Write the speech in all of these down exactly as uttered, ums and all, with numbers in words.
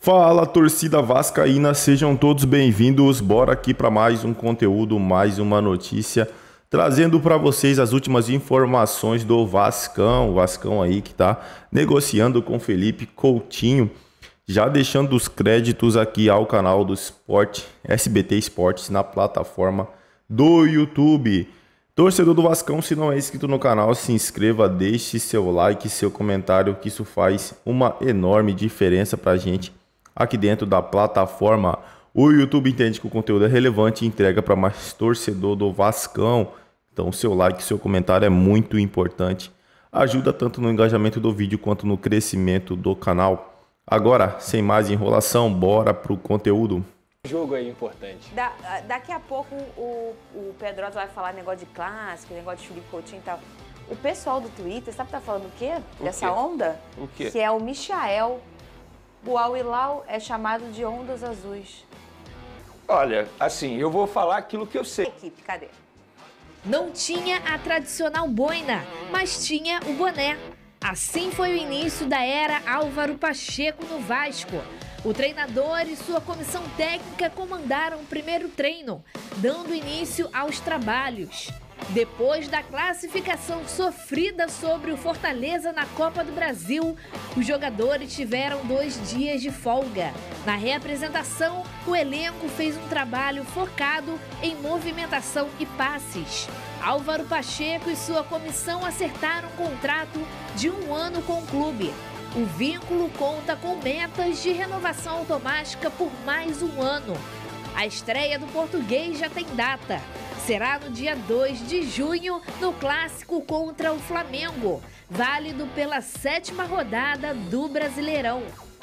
Fala, torcida vascaína, sejam todos bem-vindos. Bora aqui para mais um conteúdo, mais uma notícia, trazendo para vocês as últimas informações do Vascão. O Vascão aí que tá negociando com Felipe Coutinho, já deixando os créditos aqui ao canal do Sport, S B T Esportes, na plataforma do YouTube. Torcedor do Vascão, se não é inscrito no canal, se inscreva, deixe seu like, seu comentário, que isso faz uma enorme diferença pra gente aqui dentro da plataforma. O YouTube entende que o conteúdo é relevante e entrega para mais torcedor do Vascão. Então seu like, seu comentário é muito importante. Ajuda tanto no engajamento do vídeo quanto no crescimento do canal. Agora, sem mais enrolação, bora pro conteúdo. Jogo aí importante. Da, daqui a pouco o, o Pedrosa vai falar negócio de clássico, negócio de Felipe Coutinho e tal. O pessoal do Twitter, sabe que tá falando o quê? O Dessa quê? onda? O quê? Que é o Michael. O Al-Hilal é chamado de ondas azuis. Olha, assim, eu vou falar aquilo que eu sei. Equipe, cadê? Não tinha a tradicional boina, mas tinha o boné. Assim foi o início da era Álvaro Pacheco no Vasco. O treinador e sua comissão técnica comandaram o primeiro treino, dando início aos trabalhos. Depois da classificação sofrida sobre o Fortaleza na Copa do Brasil, os jogadores tiveram dois dias de folga. Na reapresentação, o elenco fez um trabalho focado em movimentação e passes. Álvaro Pacheco e sua comissão acertaram um contrato de um ano com o clube. O vínculo conta com metas de renovação automática por mais um ano. A estreia do português já tem data. Será no dia dois de junho, no clássico contra o Flamengo, válido pela sétima rodada do Brasileirão.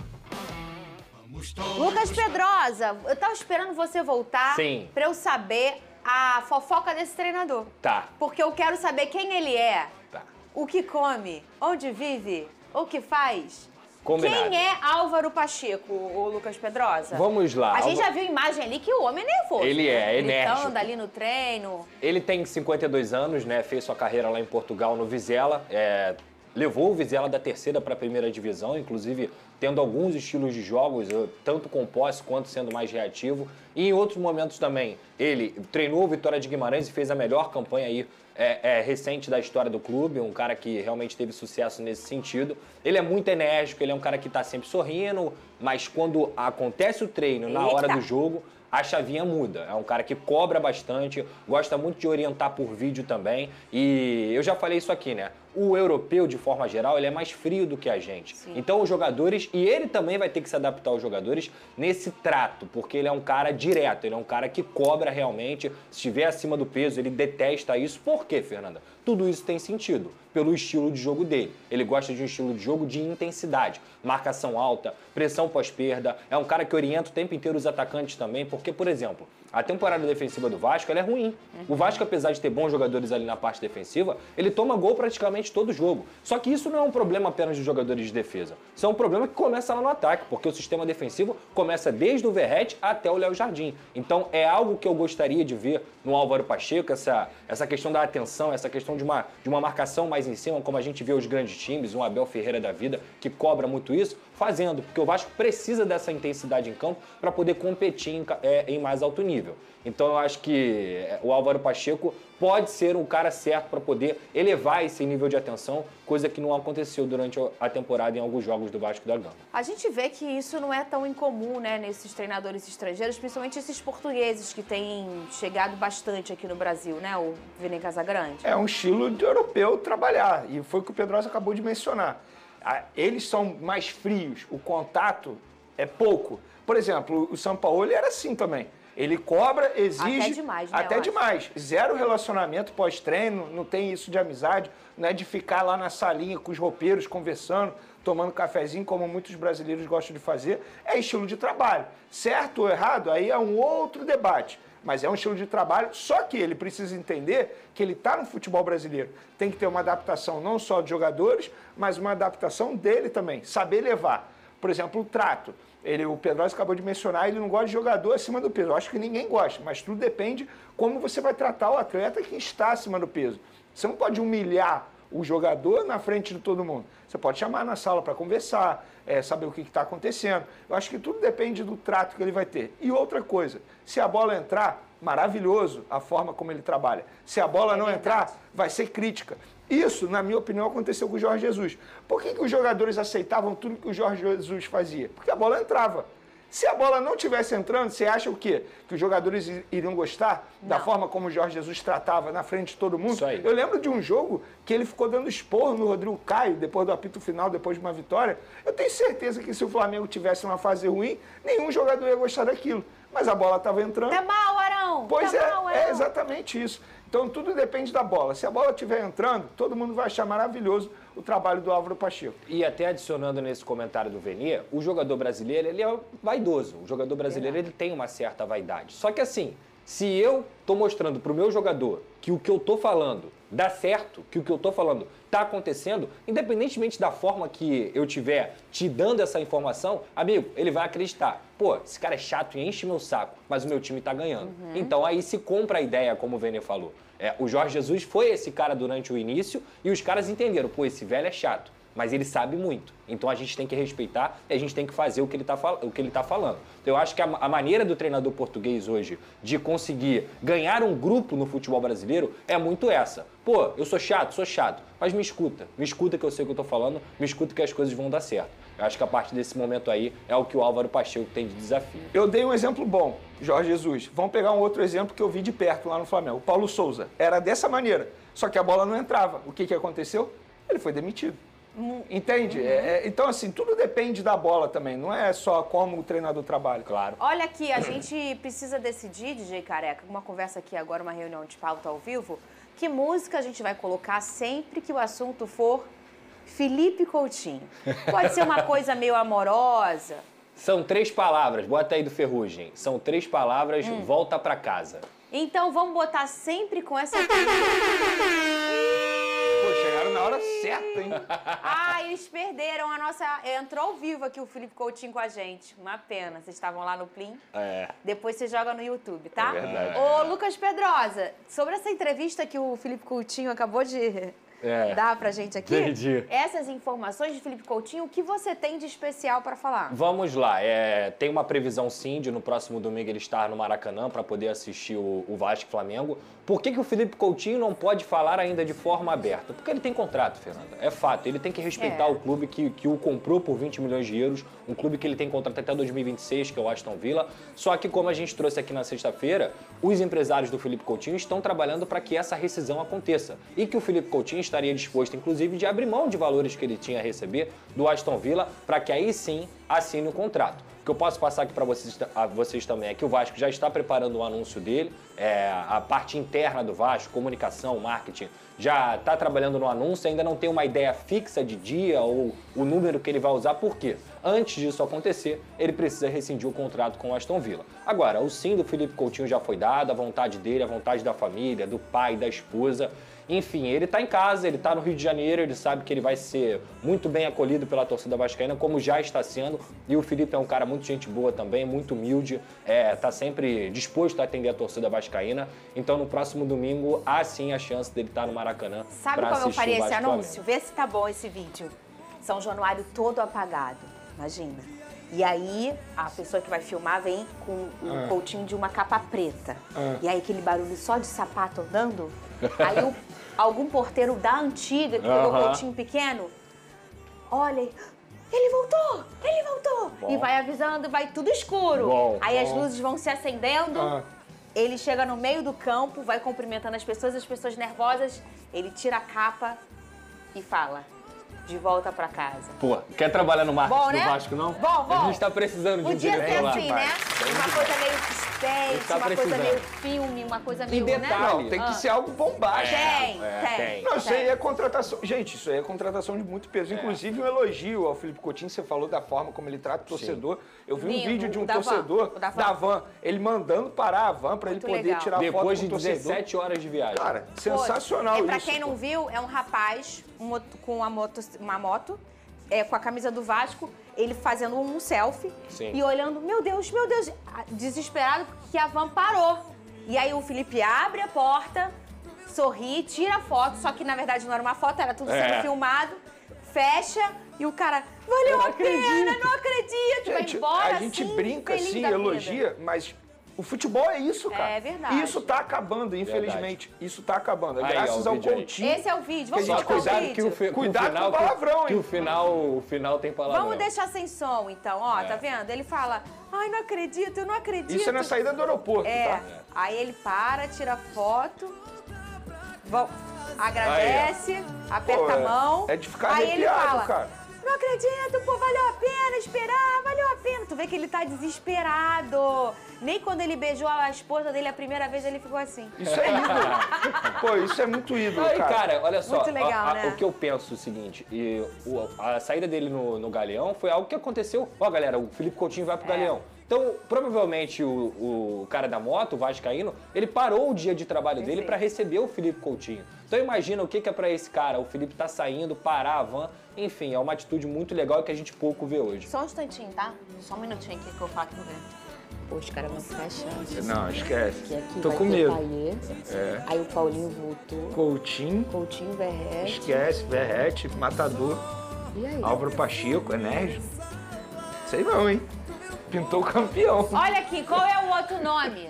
Lucas Pedrosa, eu tava esperando você voltar Sim. pra eu saber a fofoca desse treinador. Tá. Porque eu quero saber quem ele é, Tá. o que come, onde vive, o que faz. Combinado. Quem é Álvaro Pacheco, o Lucas Pedrosa? Vamos lá. A gente Álvaro- já viu imagem ali que o homem é nervoso. Ele é, né? enérgico. Gritando ali no treino. Ele tem cinquenta e dois anos, né? Fez sua carreira lá em Portugal no Vizela. É, levou o Vizela da terceira para a primeira divisão, inclusive tendo alguns estilos de jogos, tanto com posse quanto sendo mais reativo. E em outros momentos também, ele treinou o Vitória de Guimarães e fez a melhor campanha aí é, é, recente da história do clube, um cara que realmente teve sucesso nesse sentido. Ele é muito enérgico, ele é um cara que está sempre sorrindo, mas quando acontece o treino, na hora Eita. do jogo, a chavinha muda. É um cara que cobra bastante, gosta muito de orientar por vídeo também. E eu já falei isso aqui, né? O europeu, de forma geral, ele é mais frio do que a gente. Sim. Então os jogadores, e ele também vai ter que se adaptar aos jogadores nesse trato, porque ele é um cara direto, ele é um cara que cobra realmente. Se estiver acima do peso, ele detesta isso. Por quê, Fernanda? Tudo isso tem sentido pelo estilo de jogo dele. Ele gosta de um estilo de jogo de intensidade, marcação alta, pressão pós-perda. É um cara que orienta o tempo inteiro os atacantes também, porque, por exemplo, a temporada defensiva do Vasco ela é ruim. O Vasco, apesar de ter bons jogadores ali na parte defensiva, ele toma gol praticamente todo jogo. Só que isso não é um problema apenas dos jogadores de defesa. Isso é um problema que começa lá no ataque, porque o sistema defensivo começa desde o Verratti até o Léo Jardim. Então é algo que eu gostaria de ver no Álvaro Pacheco, essa, essa questão da atenção, essa questão de uma, de uma marcação mais em cima, como a gente vê os grandes times, um Abel Ferreira da vida, que cobra muito isso, fazendo, porque o Vasco precisa dessa intensidade em campo para poder competir em, é, em mais alto nível. Então eu acho que o Álvaro Pacheco pode ser um cara certo para poder elevar esse nível de atenção, coisa que não aconteceu durante a temporada em alguns jogos do Vasco da Gama. A gente vê que isso não é tão incomum, né, nesses treinadores estrangeiros, principalmente esses portugueses que têm chegado bastante aqui no Brasil, né, o Vini Casagrande. É um estilo de europeu trabalhar, e foi o que o Pedrosa acabou de mencionar. Eles são mais frios, o contato é pouco. Por exemplo, o Sampaoli era assim também. Ele cobra, exige... Até demais, né, Até eu acho. demais. Zero relacionamento pós-treino, não tem isso de amizade, não é de ficar lá na salinha com os roupeiros conversando, tomando cafezinho, como muitos brasileiros gostam de fazer. É estilo de trabalho. Certo ou errado, aí é um outro debate. Mas é um estilo de trabalho, só que ele precisa entender que ele está no futebol brasileiro. Tem que ter uma adaptação não só de jogadores, mas uma adaptação dele também, saber levar. Por exemplo, o trato. Ele, o Pedrosa acabou de mencionar, ele não gosta de jogador acima do peso. Eu acho que ninguém gosta, mas tudo depende como você vai tratar o atleta que está acima do peso. Você não pode humilhar o jogador na frente de todo mundo. Você pode chamar na sala para conversar, é, saber o que está acontecendo. Eu acho que tudo depende do trato que ele vai ter. E outra coisa, se a bola entrar, maravilhoso a forma como ele trabalha. Se a bola não entrar, vai ser crítica. Isso, na minha opinião, aconteceu com o Jorge Jesus. Por que que os jogadores aceitavam tudo que o Jorge Jesus fazia? Porque a bola entrava. Se a bola não tivesse entrando, você acha o quê? Que os jogadores iriam gostar não. da forma como o Jorge Jesus tratava na frente de todo mundo? Isso aí. Eu lembro de um jogo que ele ficou dando esporro no Rodrigo Caio, depois do apito final, depois de uma vitória. Eu tenho certeza que se o Flamengo tivesse uma fase ruim, nenhum jogador ia gostar daquilo. Mas a bola estava entrando. Tá mal, Arão! Pois tá é, mal, Arão. é exatamente isso. Então tudo depende da bola. Se a bola estiver entrando, todo mundo vai achar maravilhoso o trabalho do Álvaro Pacheco. E até adicionando nesse comentário do Venier, o jogador brasileiro, ele é vaidoso. O jogador brasileiro, ele tem uma certa vaidade. Só que assim, se eu tô mostrando pro meu jogador que o que eu tô falando dá certo, que o que eu tô falando tá acontecendo, independentemente da forma que eu tiver te dando essa informação, amigo, ele vai acreditar. Pô, esse cara é chato e enche meu saco, mas o meu time tá ganhando. Uhum. Então aí se compra a ideia, como o Venier falou. É, o Jorge Jesus foi esse cara durante o início e os caras entenderam, pô, esse velho é chato, mas ele sabe muito. Então a gente tem que respeitar e a gente tem que fazer o que ele tá, o que ele tá falando. Então eu acho que a, a maneira do treinador português hoje de conseguir ganhar um grupo no futebol brasileiro é muito essa. Pô, eu sou chato, sou chato, mas me escuta. Me escuta que eu sei o que eu tô falando, me escuta que as coisas vão dar certo. Eu acho que a partir desse momento aí é o que o Álvaro Pacheco tem de desafio. Eu dei um exemplo bom, Jorge Jesus. Vamos pegar um outro exemplo que eu vi de perto lá no Flamengo. O Paulo Souza. Era dessa maneira, só que a bola não entrava. O que, que aconteceu? Ele foi demitido. Entende? Uhum. É, é, então, assim, tudo depende da bola também. Não é só como o treinador trabalha. Claro. Olha aqui, a gente precisa decidir, D J Careca, uma conversa aqui agora, uma reunião de pauta ao vivo, que música a gente vai colocar sempre que o assunto for Felipe Coutinho. Pode ser uma coisa meio amorosa. São três palavras, bota aí do Ferrugem. São três palavras, hum. volta pra casa. Então vamos botar sempre com essa... Pô, chegaram na hora certa, hein? Ah, eles perderam a nossa... Entrou ao vivo aqui o Felipe Coutinho com a gente. Uma pena. Vocês estavam lá no Plim. É. Depois você joga no YouTube, tá? É verdade. Ô, Lucas Pedrosa, sobre essa entrevista que o Felipe Coutinho acabou de... É. Dá pra gente aqui? Entendi. Essas informações de Felipe Coutinho, o que você tem de especial para falar? Vamos lá. É, tem uma previsão, sim, de no próximo domingo ele estar no Maracanã para poder assistir o, o Vasco e Flamengo. Por que que o Felipe Coutinho não pode falar ainda de forma aberta? Porque ele tem contrato, Fernanda. É fato. Ele tem que respeitar é. o clube que, que o comprou por vinte milhões de euros. Um clube que ele tem contrato até dois mil e vinte e seis, que é o Aston Villa. Só que, como a gente trouxe aqui na sexta-feira, os empresários do Felipe Coutinho estão trabalhando para que essa rescisão aconteça. E que o Felipe Coutinho estaria disposto, inclusive, de abrir mão de valores que ele tinha a receber do Aston Villa para que aí sim assine o contrato. O que eu posso passar aqui para vocês, vocês também é que o Vasco já está preparando o anúncio dele, é, a parte interna do Vasco, comunicação, marketing, já está trabalhando no anúncio, ainda não tem uma ideia fixa de dia ou o número que ele vai usar, por quê? Antes disso acontecer, ele precisa rescindir o contrato com o Aston Villa. Agora, o sim do Felipe Coutinho já foi dado, a vontade dele, a vontade da família, do pai, da esposa. Enfim, ele tá em casa, ele tá no Rio de Janeiro, ele sabe que ele vai ser muito bem acolhido pela torcida vascaína, como já está sendo. E o Felipe é um cara muito gente boa também, muito humilde, é, tá sempre disposto a atender a torcida vascaína. Então, no próximo domingo, há sim a chance dele estar no Maracanã. Sabe como eu faria esse anúncio? Vê se tá bom esse vídeo. São Januário todo apagado, imagina. E aí, a pessoa que vai filmar vem com um ah. Coutinho de uma capa preta. Ah. E aí, aquele barulho só de sapato andando. Aí, o, algum porteiro da antiga, que pegou o uh-huh. Coutinho pequeno, olha, ele voltou, ele voltou. Bom. E vai avisando, vai tudo escuro. Bom, aí, bom. as luzes vão se acendendo. Ah. Ele chega no meio do campo, vai cumprimentando as pessoas, as pessoas nervosas. Ele tira a capa e fala... De volta pra casa. Pô, quer trabalhar no marketing bom, né? do Vasco, não? Bom, bom. A gente tá precisando de um diretor lá. Podia ser assim, né? Tem uma coisa meio suspense, tá uma precisando. coisa meio filme, uma coisa meio... Detalhe. Né? Não, tem que ah. ser algo bombástico. Tem, é, tem. Não, isso aí é contratação... Gente, isso aí é contratação de muito peso. É. Inclusive, um elogio ao Felipe Coutinho, você falou da forma como ele trata o torcedor. Sim. Eu vi Lindo. um vídeo de um da torcedor van. Da, van. da van, ele mandando parar a van pra muito ele poder legal. tirar Depois foto com de o torcedor. dezessete horas de viagem. Cara, sensacional isso. E pra isso. quem não viu, é um rapaz um, com uma moto, uma moto É, com a camisa do Vasco, ele fazendo um selfie Sim. e olhando, meu Deus, meu Deus, desesperado porque a van parou. E aí o Felipe abre a porta, sorri, tira foto, só que na verdade não era uma foto, era tudo sendo É. filmado, fecha e o cara, valeu Eu não a pena, acredito. não acredito, vai Gente, embora a gente assim, brinca feliz assim, da vida. elogia, mas o futebol é isso, cara. É verdade. E isso tá acabando, infelizmente. Isso tá acabando. Aí, Graças ó, o ao vídeo aí. Coutinho. Esse é o vídeo, vamos Que a colocar gente o cuidado vídeo. que o, fi, Cuidado que o final, com o palavrão, que, hein? que o final, o final tem palavrão. Vamos deixar sem som, então, ó, tá vendo? Ele fala, ai, não acredito, eu não acredito. Isso é na saída do aeroporto, É, tá? aí ele para, tira foto, vol- agradece, aperta Pô, a é- mão. é de ficar aí ele arrepiado, fala, cara. não acredito, pô, valeu a pena esperar, valeu a pena. Tu vê que ele tá desesperado. Nem quando ele beijou a esposa dele a primeira vez, ele ficou assim. Isso é ídolo. Pô, isso é muito ídolo, Aí, cara. cara, olha só, Muito legal, a- a- né? o que eu penso é o seguinte, e o- a saída dele no, no Galeão foi algo que aconteceu. Ó, galera, o Felipe Coutinho vai pro É. Galeão. Então, provavelmente, o, o cara da moto, o vascaíno, ele parou o dia de trabalho dele Perfeito. para receber o Felipe Coutinho. Então, imagina o que que é para esse cara. O Felipe tá saindo, parar a van. Enfim, é uma atitude muito legal que a gente pouco vê hoje. Só um instantinho, tá? Só um minutinho aqui que eu falo aqui no vento. Pô, os caras vão ficar chatos. Não, esquece. Que aqui Tô vai com ter medo. Paiê, É. aí o Paulinho voltou, Coutinho, Coutinho, Verrete. esquece, Verrete, Matador, E aí? Álvaro Pacheco, Enérgio. Sei não, hein? Pintou o campeão. Olha aqui, qual é o outro nome?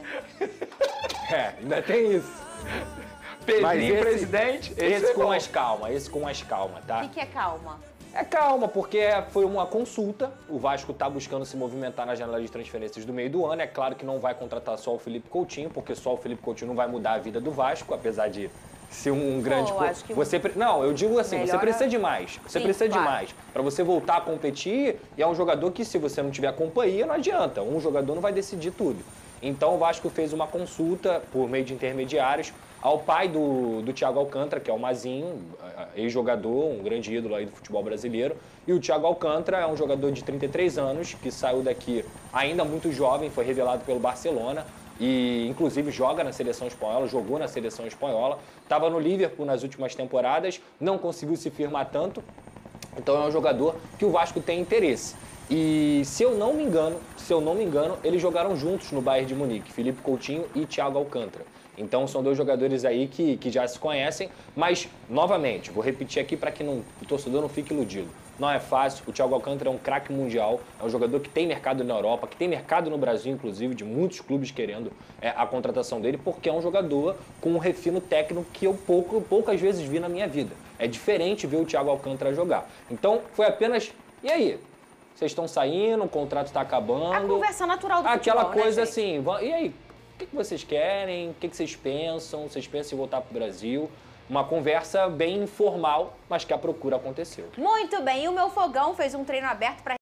É, ainda tem isso. Mas Pedrinho, esse- presidente. Esse, é com bom. mais calma, esse com mais calma, O tá? que, que é calma? É calma, porque foi uma consulta. O Vasco tá buscando se movimentar na janela de transferências do meio do ano. É claro que não vai contratar só o Felipe Coutinho, porque só o Felipe Coutinho não vai mudar a vida do Vasco, apesar de ser um grande... eu co- acho que você pre- Não, eu digo assim, você melhora- precisa de mais. Você Sim, precisa de claro. mais. Pra você voltar a competir, e é um jogador que, se você não tiver companhia, não adianta. Um jogador não vai decidir tudo. Então o Vasco fez uma consulta por meio de intermediários ao pai do, do Thiago Alcântara, que é o Mazinho, ex-jogador, um grande ídolo aí do futebol brasileiro. E o Thiago Alcântara é um jogador de trinta e três anos, que saiu daqui ainda muito jovem, foi revelado pelo Barcelona e inclusive joga na seleção espanhola, jogou na seleção espanhola, estava no Liverpool nas últimas temporadas, não conseguiu se firmar tanto, então é um jogador que o Vasco tem interesse. E se eu não me engano, se eu não me engano, eles jogaram juntos no Bayern de Munique, Felipe Coutinho e Thiago Alcântara. Então são dois jogadores aí que, que já se conhecem, mas, novamente, vou repetir aqui para que não, o torcedor não fique iludido. Não é fácil, o Thiago Alcântara é um craque mundial, é um jogador que tem mercado na Europa, que tem mercado no Brasil, inclusive, de muitos clubes querendo é, a contratação dele, porque é um jogador com um refino técnico que eu pouco, poucas vezes vi na minha vida. É diferente ver o Thiago Alcântara jogar. Então, foi apenas... E aí? Vocês estão saindo, o contrato está acabando... A conversa natural do Aquela futebol, coisa né, gente? assim, va- e aí? O que que vocês querem? O que que vocês pensam? Vocês pensam em voltar para o Brasil? Uma conversa bem informal, mas que a procura aconteceu. Muito bem, e o meu fogão fez um treino aberto para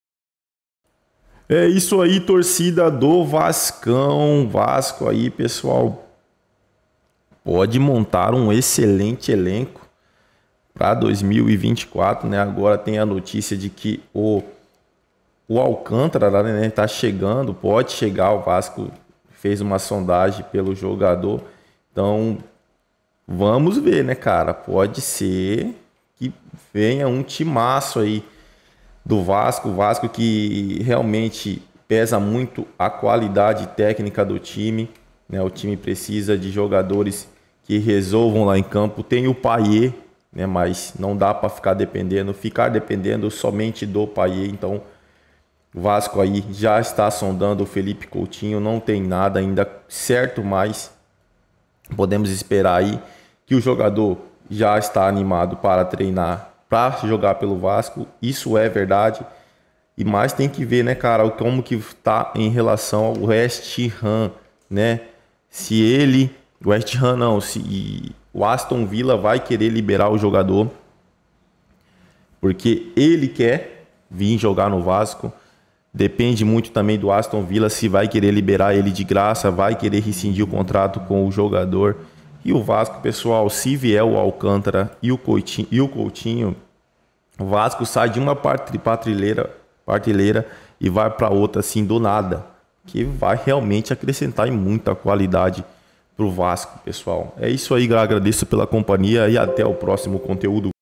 É isso aí, torcida do Vascão. Vasco aí, pessoal. Pode montar um excelente elenco para dois mil e vinte e quatro, né? Agora tem a notícia de que o, o Alcântara, né, tá chegando, pode chegar. O Vasco fez uma sondagem pelo jogador. Então, vamos ver, né, cara? Pode ser que venha um timaço aí do Vasco, o Vasco que realmente pesa muito a qualidade técnica do time, né? O time precisa de jogadores que resolvam lá em campo. Tem o Payet, né? Mas não dá para ficar dependendo, ficar dependendo somente do Payet. Então, o Vasco aí já está sondando o Felipe Coutinho, não tem nada ainda certo, mas podemos esperar aí que o jogador já está animado para treinar, para jogar pelo Vasco. Isso é verdade. E mais tem que ver, né, cara, como que tá em relação ao West Ham, né? Se ele, West Ham não, se o Aston Villa vai querer liberar o jogador, porque ele quer vir jogar no Vasco. Depende muito também do Aston Villa se vai querer liberar ele de graça, vai querer rescindir o contrato com o jogador. E o Vasco, pessoal, se vier o Alcântara e o Coutinho, e o Coutinho o Vasco sai de uma prateleira, prateleira e vai para outra assim do nada, que vai realmente acrescentar em muita qualidade para o Vasco, pessoal. É isso aí, agradeço pela companhia e até o próximo conteúdo.